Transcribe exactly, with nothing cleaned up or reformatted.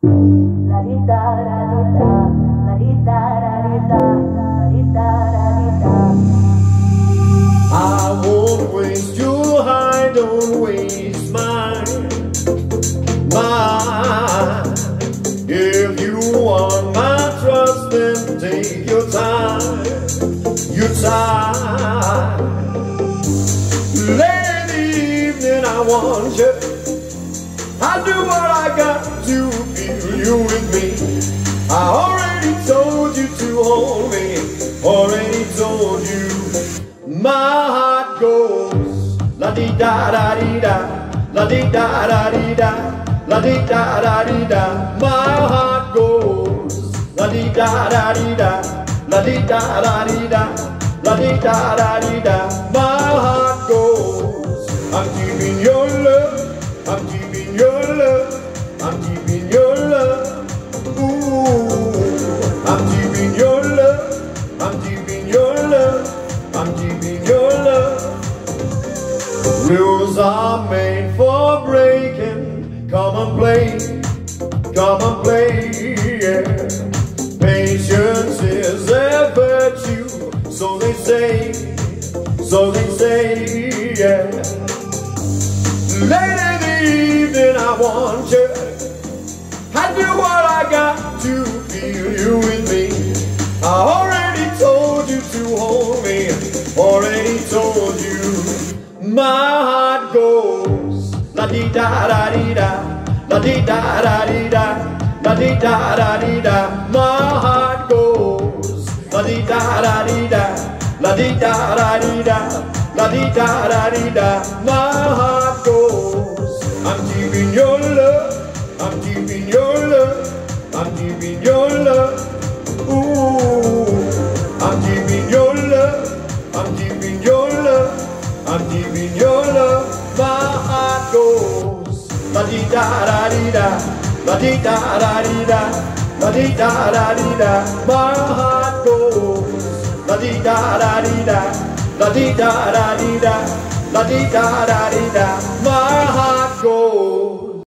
La di da da di da, la di da da di da, la di da da di da. I won't waste your high, don't waste mine, mine. If you want my trust, then take your time, your time. Late in the evening, I want you. I do what I got to feel you with me. I already told you to hold me, already told you. My heart goes la di da da di da, la di da da di da, la di da da di da. My heart goes la di da da di da, la di da da di da, la di da da di da. My heart goes. I'm keeping your love, I'm keeping your love, I'm keeping your love. Ooh, I'm keeping your love, I'm keeping your love, I'm keeping your love. Rules are made for breaking. Come and play, come and play, yeah. Patience is a virtue, so they say, so they say, yeah. Late in the evening, I want you. I do what I got to feel you with me. I already told you to hold me, already told you. My heart goes la di da da di da, la di da da di da, la di da da di da. My heart goes la di da da di da, la di da da di da, la di da da di da. My heart goes. I'm keeping your love, I'm keeping your love, I'm keeping your love. Ooh, I'm keeping your love, I'm keeping your love, I'm keeping your love. My heart goes la di da da di da, la di da da di da, la di da da di da. My heart goes la di da da di da, la di da da di da, la di da da di da. My heart goes.